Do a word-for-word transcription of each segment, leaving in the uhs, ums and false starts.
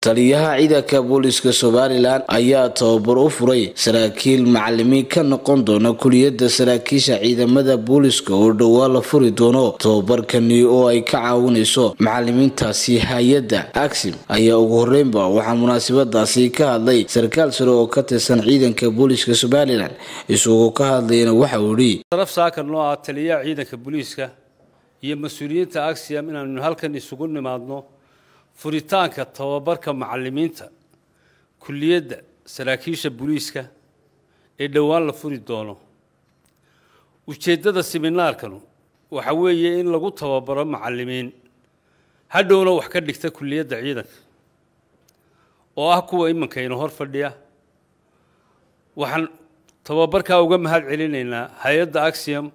taliyaha ciidanka booliska Somaliland ayaa tababar u furay saraakiil macallimiin ka noqon doona kuliyada saraakiisha ciidamada booliska oo dhawaa la furi doono tababarkani oo ay ka caawinayso macallimiintaasi hay'adda Axim ayaa ugu horeynba waxa munaasabadaasi ka hadlay sarkaal sare oo ka tirsan ciidanka booliska Somaliland isagoo ka hadlayna waxa uu yiri taraf saakan loo ah taliyaha ciidanka booliska iyo mas'uuliyiinta Axim inaan halkan isugu nimaadno furitaanka tababarka macallimiinta kulliyadda saraakiisha booliska ee dhawaan la furi doono ujeedada seminaarkan waxa weeye in lagu tababaro macallimiin hadhowna wax ka dhigta kulliyadda ciidanka oo ah kuwa imankayna hor fadhiya waxaan tababarka uga mahad celinaynaa hay'adda Axim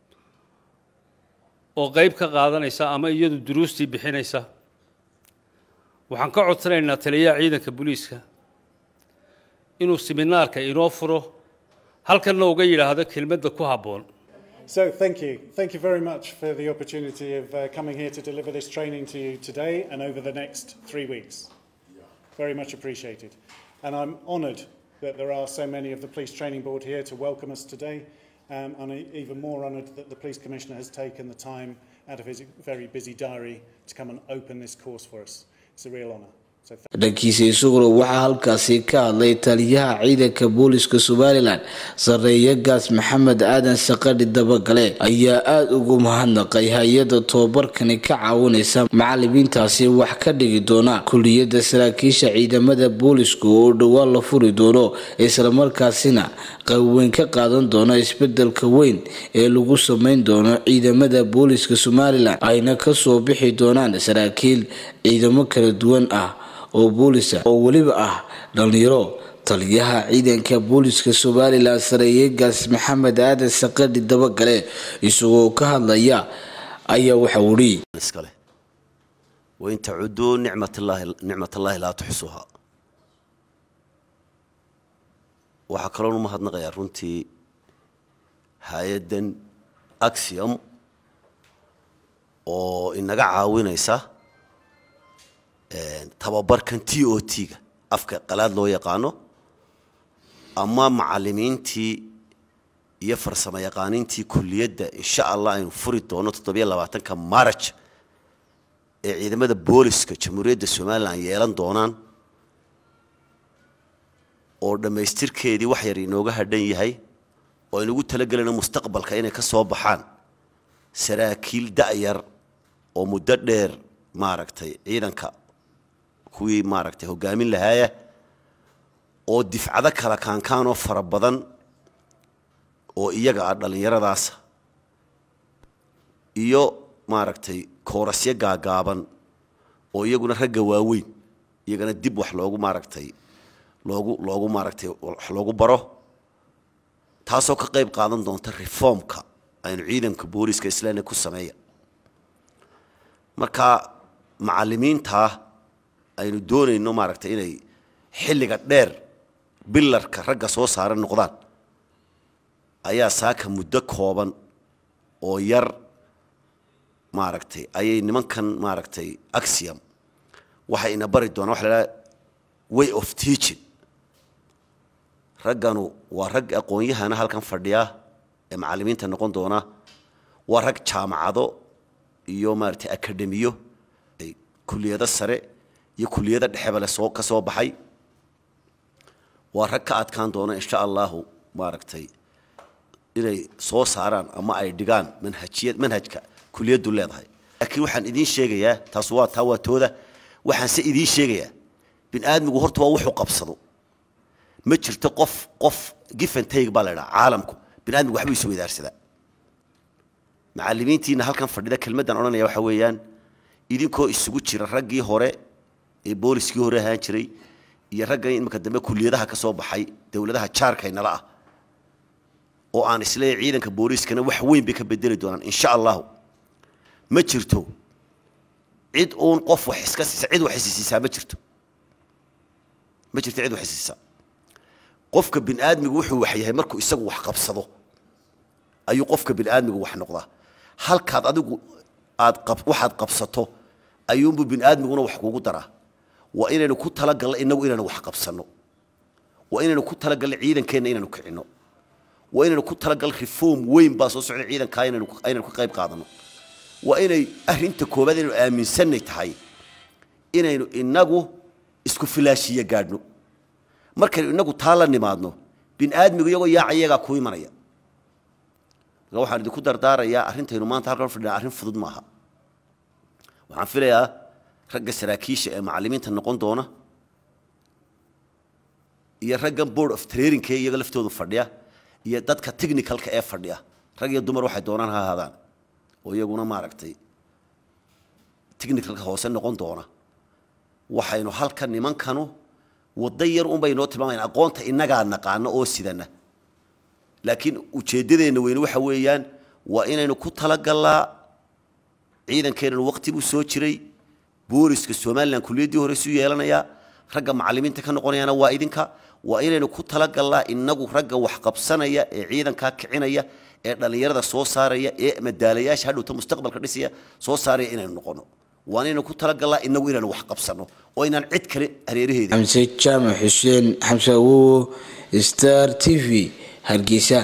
oo qayb ka qaadanaysa ama iyadu duruustii bixinaysa waxaan ka codsanaynaa taliyaha ciidanka booliska inuu seminaarka inoo furo halkanna uga yiraahdo kelmadda ku haboon. So thank you. Thank you very much for the opportunity of uh, coming here to deliver this training to you today and over the next three weeks. Very much appreciated. And I'm honoured that there are so many of the Police Training Board here to welcome us today. Um, and even more honoured that the Police Commissioner has taken the time out of his very busy diary to come and open this course for us. It's a real honour. dhakiisa isaguna waxa halkaasi ka hadlay taliyaha ciidanka booliska Somaliland Sareeyagaas Maxamed Aadan Saqadhi Dabagale ayaa aad ugu mahadnaqay hay'adda tababarkani ka caawinaysa macallimiintaasi wax ka dhigi doona kulliyada saraakiisha ciidamada booliska oo dhawaan la furi doono isla markaasina qayb weyn ka qaadan doona isbedelka weyn ee lagu sameyn doono ciidamada booliska Somaliland ayna ka soo bixi doonaan saraakiil ciidamo kala duwan ah oo boolisa oo waliba ah dhalinyaro taliyaha ciidanka booliska Somaliland Sareeyagaas Maxamed Aadan Saqadhi Dabagale isagoo ka hadlaya ayaa waxa uu yiri iskale wa inta cudu nicmatullaahi nicmatullaahi la tuhsuha waxa kaloon ma hadnaqaya runtii hay'adan Axim oo inaga caawinaysa tababarkan T O T-ga afka qalaad loo yaqaano ama macallimiintii iyo farsamo yaqaanintii kulliyadda insha Allah aynu furi doono toddoba iyo labaatanka March ee ciidamada booliska Jamhuuriyadda Somaliland yeelan doonaan oo dhameystirkeedii wax yar inooga hadhan yahay oo inagu talagalina mustaqbalka inay ka soo baxaan saraakiil da'yar oo muddo dheer maaragtay ciidanka kuwii maaragtay hogaamin lahaaya oo difcada kala kaankaan oo fara badan oo iyaga ah dhalinyaradaas iyo maaragtay koorasyo gaagaaban oo iyaguna ragga waaweyn iyagana dib wax loogu maaragtay loogu loogu maaragtay wax loogu baro taasoo ka qayb qaadan doonta reformka aynu ciidanka booliska islaamka ku sameeyo marka macallimiinta aynu doonayno maaragtay inay xilliga dheer bilarka ragga soo saaran noqdaan ayaa saaka muddo kooban oo yar maaragtay ayay nimankan maaragtay Axim waxa ina bari doona wax la way of teaching ragganu waa rag aqoon-yahana halkan fadhiya ee macallimiinta noqon doona waa rag jaamacado iyo maaragtay akademiyo kulliyada sare iyo kulliyada dhexeba la soo ka soo baxay waa rag ka adkaan doona insha Allah maaragtay inay soo saaraan ama ay dhigaan manhajiyad manhajka kulliyadu leedahay laakiin waxaan idin sheegayaa taas waa taa waa tooda waxaan si idin sheegayaa bin aadmigu horta waa wuxuu qabsado ma jirto qof qof give and take baa leeyahay caalamku bin aadmigu waxba isu wadaarsadaa macallimiintiina halkan fadhida kelmadan oranaya waxa weeyaan idinkoo isugu jira raggii hore ee booliskii hore ahaan jiray iyo ragga imka dambe kulliyadaha ka soo baxay dawladaha jaarkayna la ah oo aan isleeyahay ciidanka booliskana wax weyn bay ka bedeli doonaan insha Allah ma jirto cid oon qof wax iska siisa cid wax siisa ma jirto ma jirto cid wax siisa qofka bin aadmigu wuxuu wax yahay markuu isagu wax qabsado ayuu qofka bin aadmigu wax noqdaa halkaad adigu aad qab waxaad qabsato ayuunbu bin aadmiguna wax kugu daraa وإننا كنت تلقى إنه إننا وحقبصنه وإننا كنت تلقى عيدا كنا إننا كعنه وإننا كنت تلقى الخفوم وين باصص على عيدا كاينا إننا كقيب قاضنا وإن أهل أنت كوبادين من سنة حي إننا إنجو إسكو فلاشية قادنو مركز إنجو طالع نمادنو بين آدم يقول يا عيا كوي مريا لو حد يقدر دار يا أهل أنت يومان تعرف في الأهل فضد معها وعن فيها رجع سراكيش معلمين تنقون دونا يرجع بورد أوف ترينينج كي يغلف تودو فرديا يدات كتكنيكال كأف فرديا رجع دمر واحد دونا هذا ويقولون ما ركتي تكنيكال كهوسن نقون دونا وحينو حال كان نمان كانوا وضير أم بينات ما ين أقونت إننا قاعد نقعنا أو سيدنا لكن وجدنا وين وحويان وإن نكون تلقى الله عيدا كان الوقت بسوتشري بوريس كسومال لأن كل يدي هرسوي لنا يا رجع معلمين تكن قرينا وايدنك وإن نكون تلقى الله إنه رجع وحقب سنة يا عيدا كعنا يا لأن يرد صوص صار يا مدالياش هذا مستقبل كرسية صوص صار إن نقونه وأنا نكون تلقى الله إنه إلى وحقب سنة وإن عد كل هريره حمزة جامع حسين حمزة ستار تي في هرقيسة.